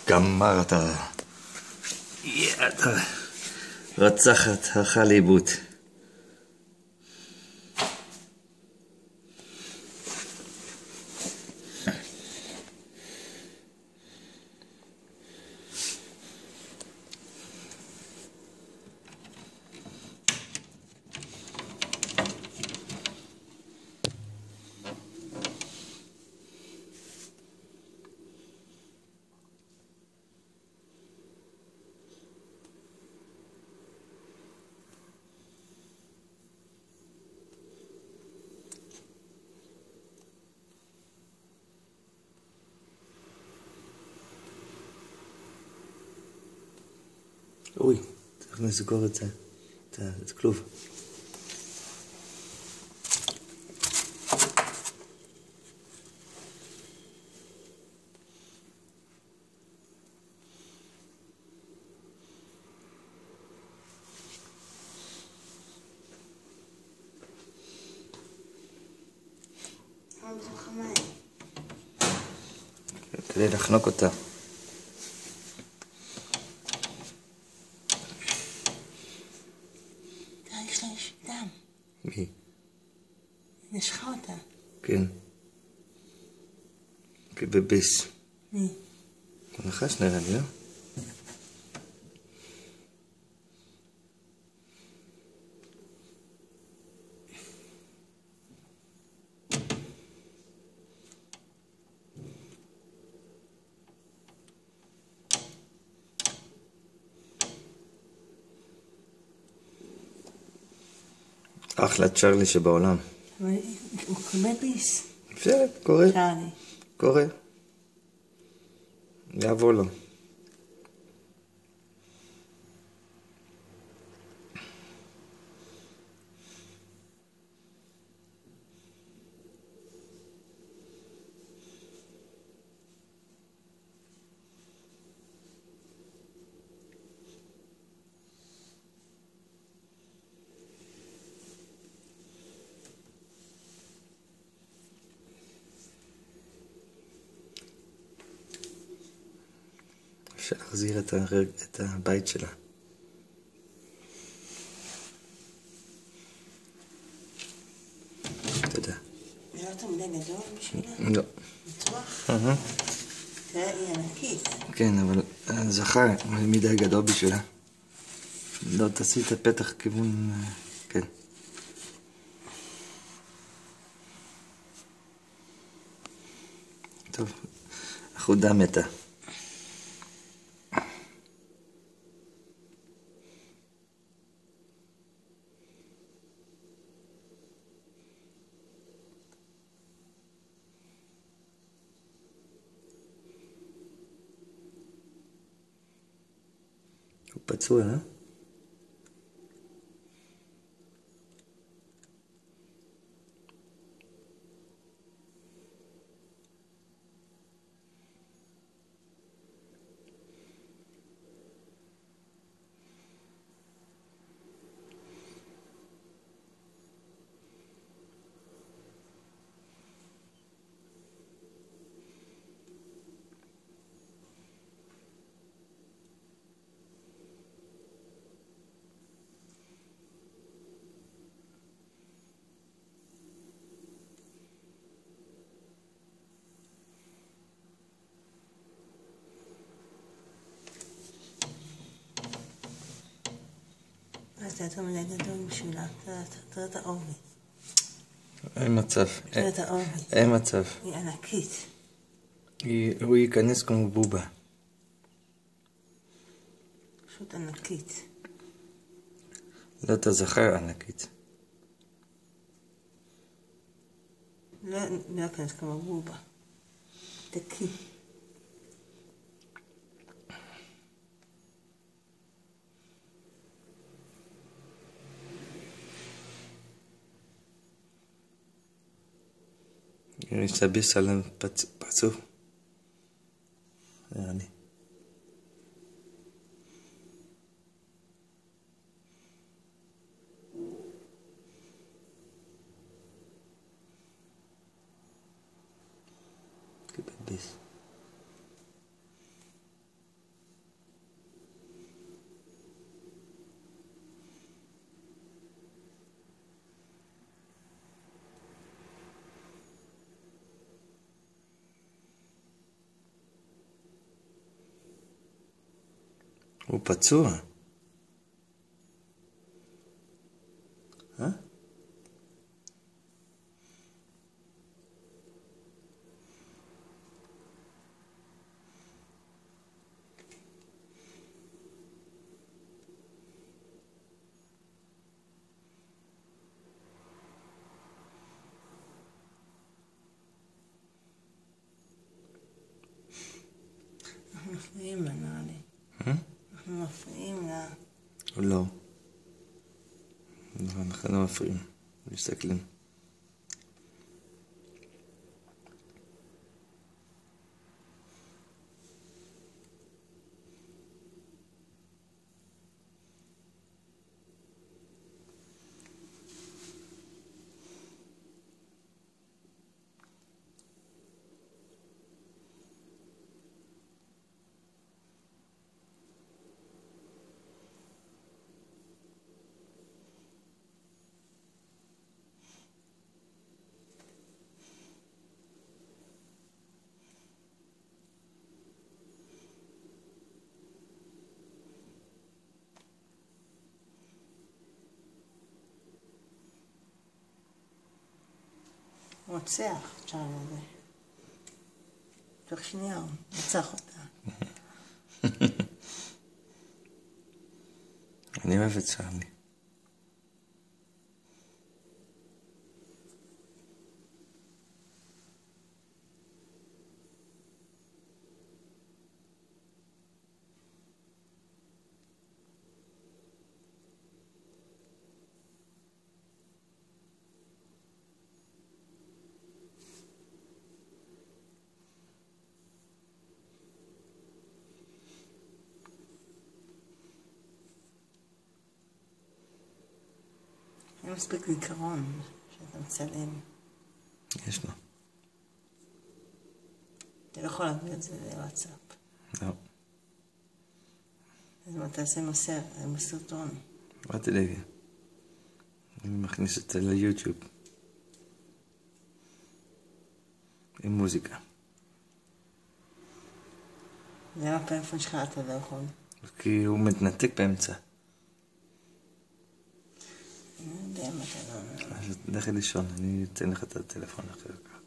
גמרת. אתה רצחת, הלכה לאיבוד. אוי, צריך לסגור את זה, את הכלוב. כדי לחנוק אותה. יש לה דם. מי? נשכה אותה. כן. כבביס. מי? הוא נחש נראה לי, לא? אחלה צ'רלי שבעולם. הוא קורא ביס. בסדר, קורה. צ'רלי. קורה. יעבור לו. אפשר להחזיר את הבית שלה. תודה. זה לא יותר מדי גדול בשבילה? לא. בטוח? תראה, היא ענקית. כן, אבל זכר מדי גדול בשבילה. לא, תעשי את הפתח כיוון... כן. טוב, החודה מתה. הוא פצוע, אה? זה יותר מדי גדול בשבילה. תראה את העובי. אין מצב. תראה את העובי. אין מצב. היא ענקית. הוא ייכנס כמו בובה. פשוט ענקית. לא, אתה זכר ענקית. לא ייכנס כמו בובה. תקי. יש לה ביס על פרצוף. נראה לי. כבביס. הוא פצוע. אנחנו מפריעים לה, נראה לי. אנחנו מפריעים לה. לא. אנחנו לא מפריעים. מסתכלים. רוצח, צ'ארלי הזה. תוך שנייה הוא רצח אותה. אני אוהב את צ'ארלי. אין מספיק זיכרון שאתה מצלם. יש לו. אתה לא יכול להביא את זה לוואטסאפ. לא. אז מה אתה עושה עם סרטון? באתי להגיד. אני מכניס את זה ליוטיוב. עם מוזיקה. זה מה הפלאפון שלך אתה לא יכול. כי הוא מתנתק באמצע. אני יודע מה אתה לא... אז לכי לישון, אני אתן לך את הטלפון אחר כך.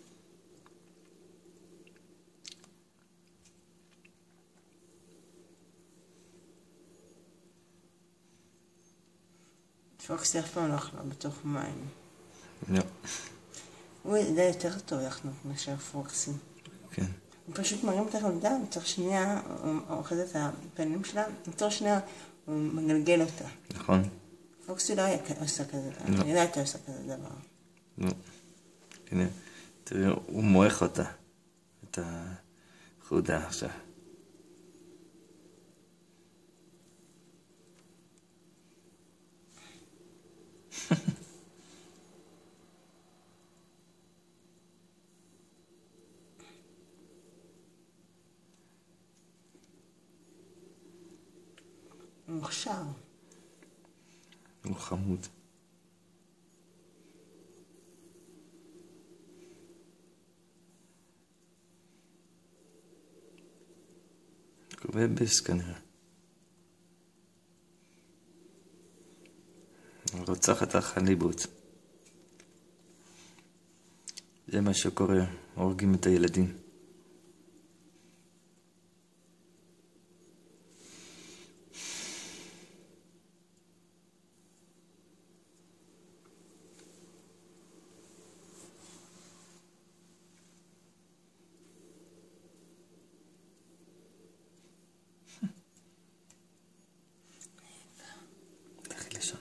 פוקסי אף פעם לא אכלה בתוך מים. לא. הוא יודע יותר טוב לחנוק מאשר פוקסי. כן. הוא פשוט מרים את החלודה, בתוך שנייה הוא אוכל את הפנים שלה, בתוך שנייה הוא מגלגל אותה. נכון. פוקסי לא היה עושה כזה, אני לא הייתה עושה כזה דבר. לא. הנה, תראי, הוא מועך אותה. את החלודה עכשיו. הוא מוכשר. הוא חמוד. ובס כנראה. רוצחת החליבות. זה מה שקורה, הורגים את הילדים. לכי לשם.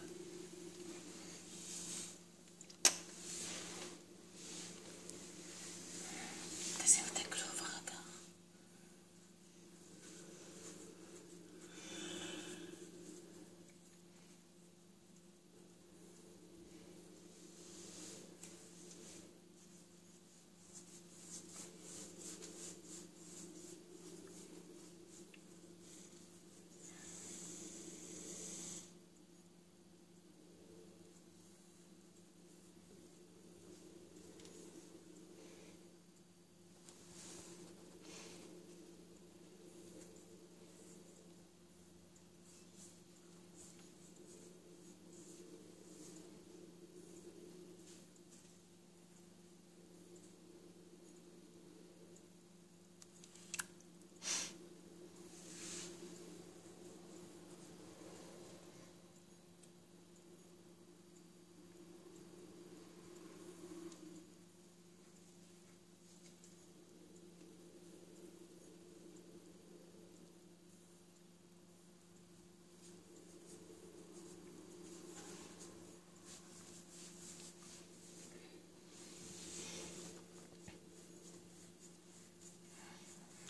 תעשה אותה.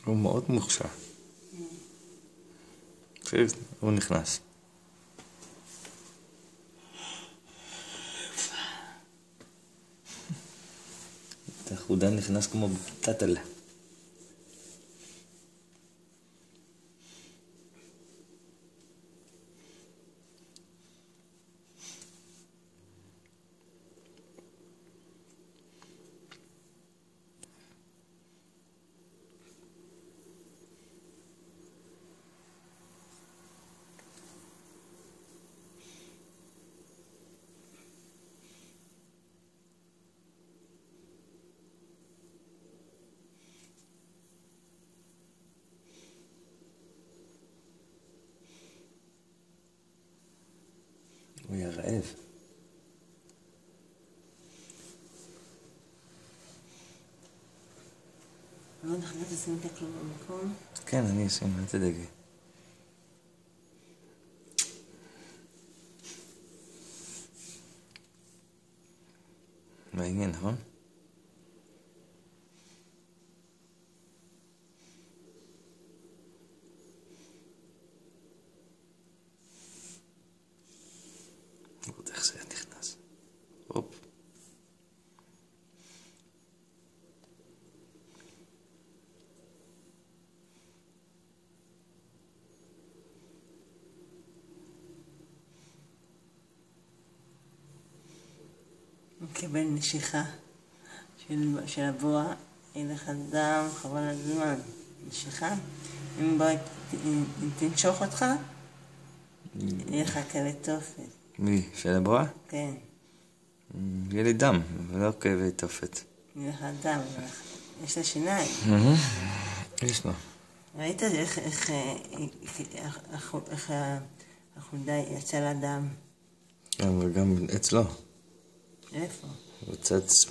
הוא מאוד מוכשר. הוא נכנס. החודן נכנס כמו טטל. הוא היה רעב. לא נכנס לשים את הכלום במקום? כן, אני אשים, אל תדאגי. מעניין, נכון? עוד איך זה נכנס. הופ. הוא קיבל נשיכה של הבוע, אין לך דם, חבל על זמן. נשיכה, אם בוא תנשוך אותך, יהיה לך כאבי תופת. מי? של הבועה? כן. יהיה לי דם, ולא כאבי תופת. יהיה לך דם, יש לה שיניים. יש לו. ראית איך החולדה יצא לה דם? גם אצלו. איפה? הוא צץ...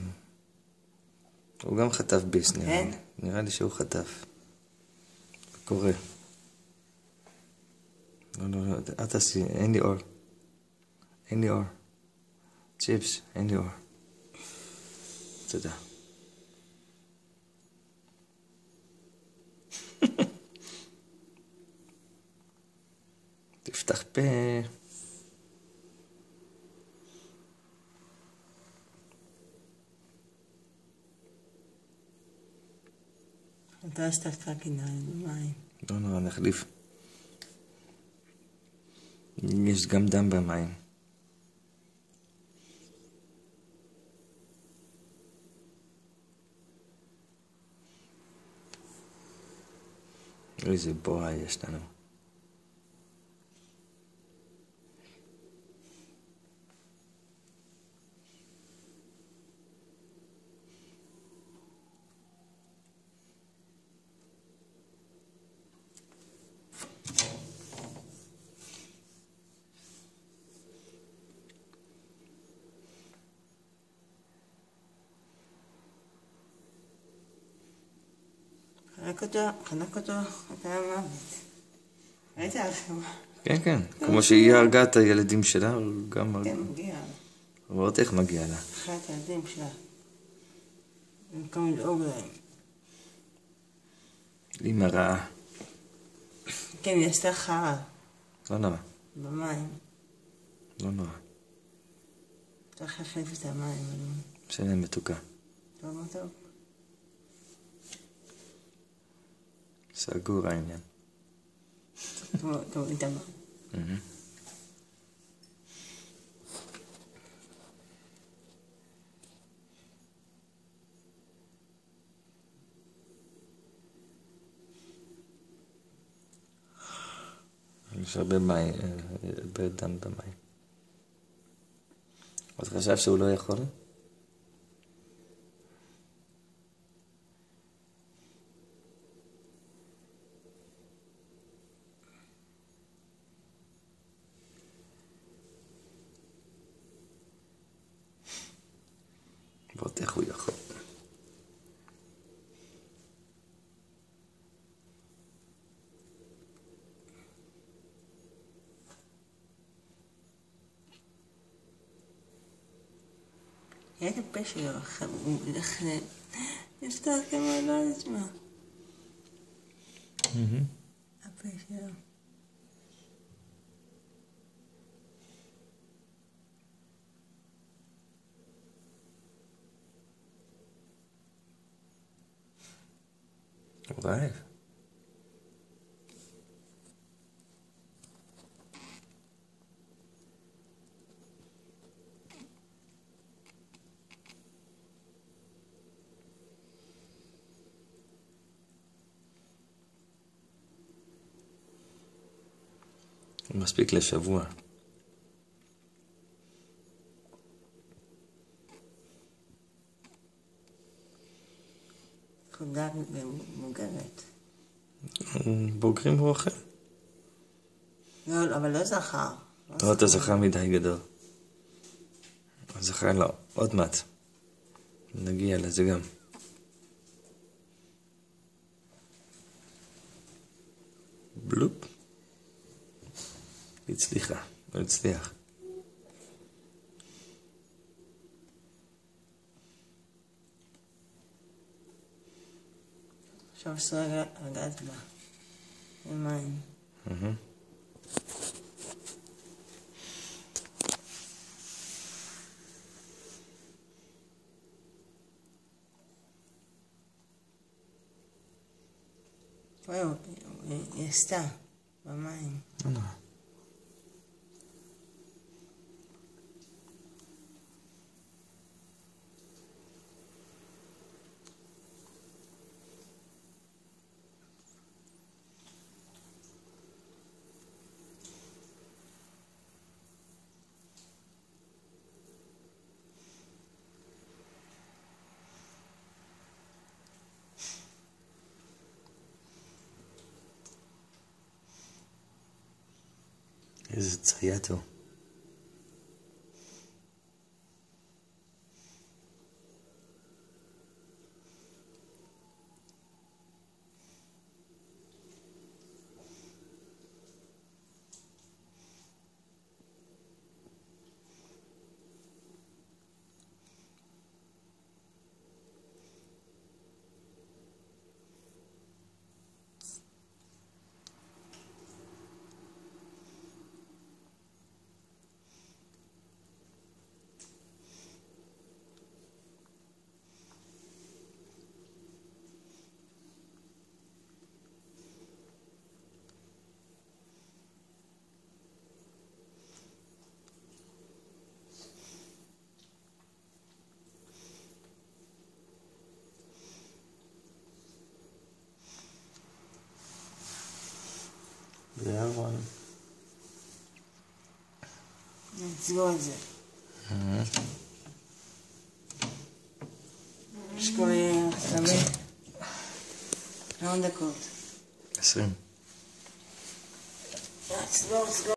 הוא גם חטף ביס, נראה לי. כן? נראה לי שהוא חטף. קורה. לא, אל תעשי, אין לי אור. אין לי אור. צ'יפס, אין לי אור. תודה. תפתח פה. אתה עשתה קיניים במים. לא נורא, נחליף. יש גם דם במים. איזה בועה יש לנו. חנק אותו, אתה המוות. ראית לכם? כן, כן. כמו שהיא הרגה את הילדים שלה, הוא גם הרגה. כן, מגיע. ועוד איך מגיע לה. אחת הילדים שלה. במקום לדאוג להם. אמא רעה. כן, היא עשתה חרא. לא נורא. במים. לא נורא. צריך להחליף את המים. בסדר, מתוקה. טוב, מה טוב? סגור העניין. טוב, איתה מה? יש הרבה מים, הרבה דם במים. אז חשב שהוא לא יכול? ועוד איך הוא יכול? היה את הפה שלו, הוא הולך לפתוח כמו לא יודעת מה. הפה שלו. הוא רעב. מספיק לשבוע. חודק ומוגרת. בוגרים הוא אוכל. לא, אבל לא זכר. לא, אתה זכר מדי גדול. זכר לא, עוד מעט. נגיע לזה גם. בלופ. הצליחה, לא הצליח. עכשיו עשו לגעת בה. עם מים. וואו, היא עשתה במים. איזה צייתו. זה אבל. נסגור את זה. שקולי, סמי. כמה דקות? 20. סגור.